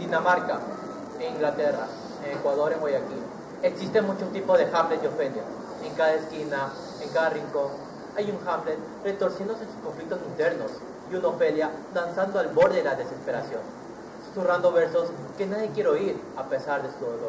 Dinamarca, en Inglaterra, en Ecuador, en Guayaquil, existen muchos tipos de Hamlet y Ofelia. En cada esquina, en cada rincón, hay un Hamlet retorciéndose en sus conflictos internos y una Ofelia danzando al borde de la desesperación, susurrando versos que nadie quiere oír a pesar de su dolor.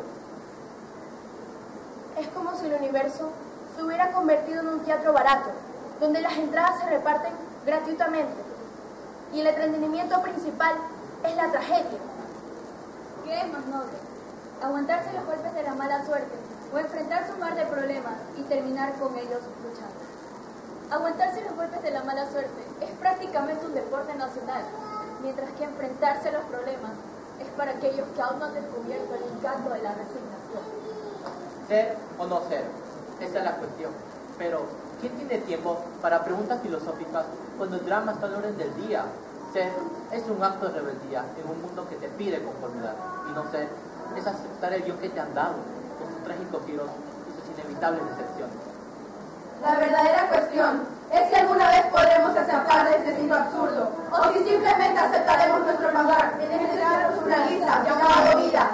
Es como si el universo se hubiera convertido en un teatro barato, donde las entradas se reparten gratuitamente y el entretenimiento principal es la tragedia. ¿Qué es más noble? ¿Aguantarse los golpes de la mala suerte o enfrentar su mar de problemas y terminar con ellos luchando? Aguantarse los golpes de la mala suerte es prácticamente un deporte nacional, mientras que enfrentarse a los problemas es para aquellos que aún no han descubierto el encanto de la resignación. Ser o no ser, esa es la cuestión. Pero, ¿quién tiene tiempo para preguntas filosóficas cuando el drama está al orden del día? Ser es un acto de rebeldía en un mundo que te pide conformidad. Y no ser es aceptar el guión que te han dado, con sus trágicos giros y sus inevitables decepciones. La verdadera cuestión es si alguna vez podremos escapar de este ciclo absurdo, o si simplemente aceptaremos nuestro lugar en este teatro surrealista llamado vida.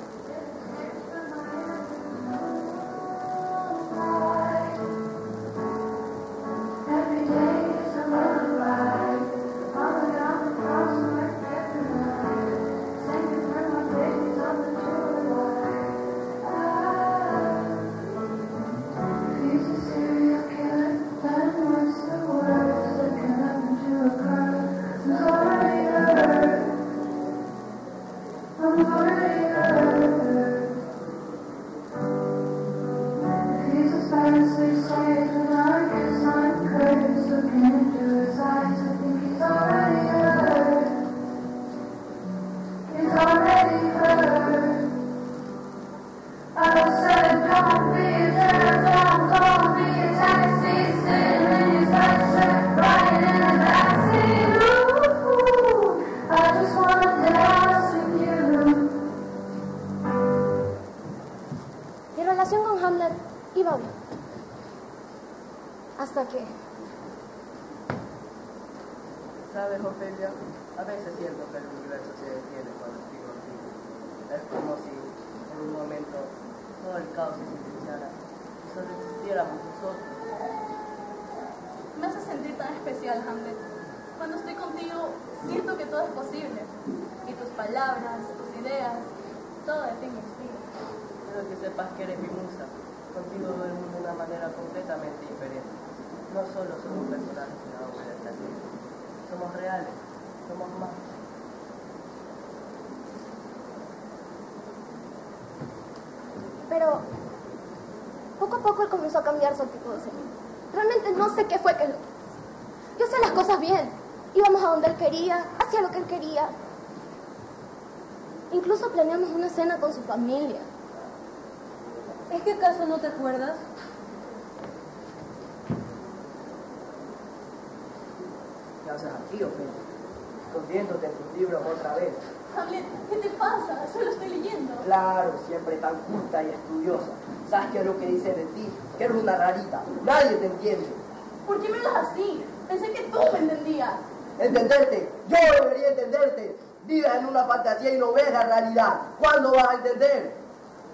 ¿Sabes, Ofelia? A veces siento que el universo se detiene cuando estoy contigo. Es como si, en un momento, todo el caos se silenciara y solo existiéramos nosotros. Me hace sentir tan especial, Hamlet. Cuando estoy contigo, siento que todo es posible. Y tus palabras, tus ideas, todo de ti me inspira. Quiero que sepas que eres mi musa. Contigo veo el mundo de una manera completamente diferente. No solo somos personajes en la obra de esta serie. Somos reales, somos más. Pero poco a poco él comenzó a cambiar su actitud hacia mí. Realmente no sé qué fue que lo hizo. Yo hacía las cosas bien. Íbamos a donde él quería, hacía lo que él quería. Incluso planeamos una cena con su familia. ¿Es que acaso no te acuerdas? ¿Qué haces aquí, Ofelia? Escondiéndote en tus libros otra vez. Hamlet, ¿qué te pasa? Solo estoy leyendo. Claro, siempre tan culta y estudiosa. ¿Sabes qué es lo que dice de ti? Que eres una rarita. Nadie te entiende. ¿Por qué me hablas así? Pensé que tú me entendías. ¿Entenderte? Yo debería entenderte. Vives en una fantasía y no ves la realidad. ¿Cuándo vas a entender?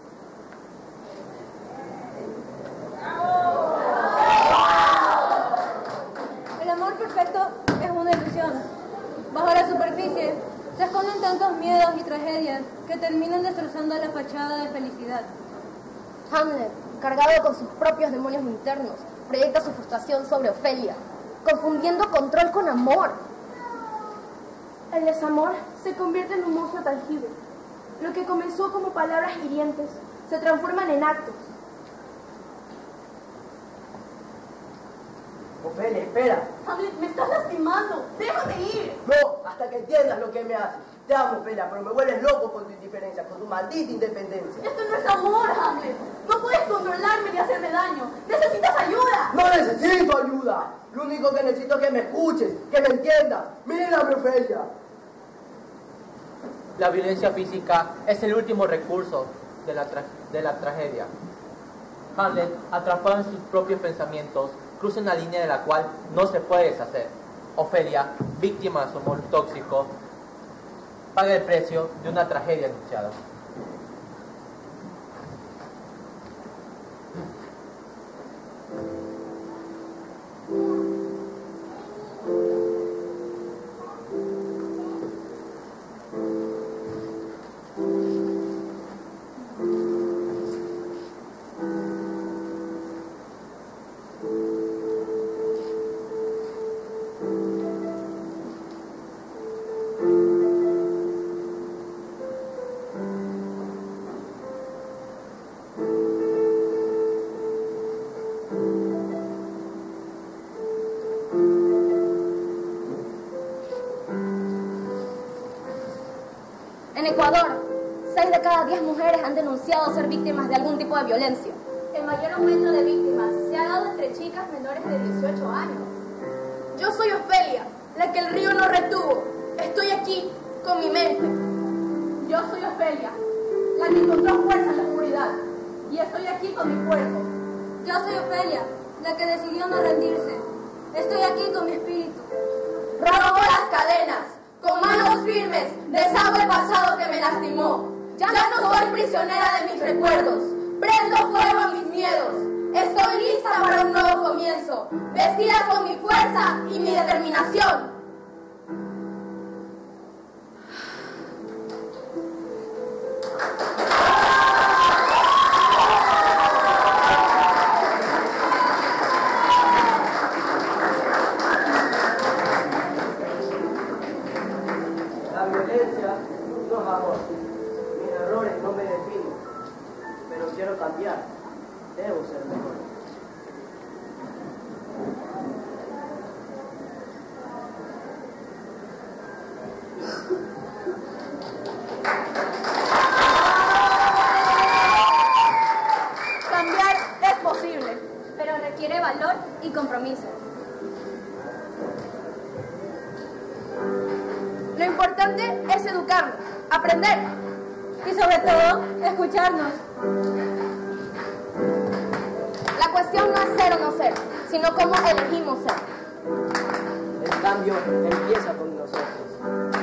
El amor perfecto es una ilusión. Bajo la superficie se esconden tantos miedos y tragedias que terminan destrozando la fachada de felicidad. Hamlet, cargado con sus propios demonios internos, proyecta su frustración sobre Ofelia, confundiendo control con amor. El desamor se convierte en un monstruo tangible. Lo que comenzó como palabras hirientes se transforman en actos. Ofelia, espera. Hamlet, me estás lastimando. Déjame ir. No, hasta que entiendas lo que me haces. Te amo, Ofelia, pero me vuelves loco con tu indiferencia, con tu maldita independencia. Esto no es amor, Hamlet. No puedes controlarme ni hacerme daño. Necesitas ayuda. No necesito ayuda. Lo único que necesito es que me escuches, que me entiendas. Mírame, Ofelia. La violencia física es el último recurso de la tragedia. Hamlet, atrapado en sus propios pensamientos, cruza una línea de la cual no se puede deshacer. Ofelia, víctima de su amor tóxico, paga el precio de una tragedia anunciada. En Ecuador, 6 de cada 10 mujeres han denunciado ser víctimas de algún tipo de violencia. El mayor aumento de víctimas se ha dado entre chicas menores de 18 años. Yo soy Ofelia, la que el río no retuvo. Estoy aquí con mi mente. Yo soy Ofelia, la que encontró fuerza en la oscuridad. Y estoy aquí con mi cuerpo. Yo soy Ofelia, la que decidió no rendirse. Estoy aquí con mi espíritu. Rompo las cadenas, con manos firmes, deshago el pasado que me lastimó. Ya no soy prisionera de mis recuerdos, prendo fuego a mis miedos. Estoy lista para un nuevo comienzo, vestida con mi fuerza y mi determinación. La violencia no es amor. Mis errores no me definen. Pero quiero cambiar. Debo ser mejor. Cambiar es posible. Pero requiere valor y compromiso. Lo importante es educarnos, aprender. Y sobre todo, escucharnos. La cuestión no es ser o no ser, sino cómo elegimos ser. El cambio empieza con nosotros.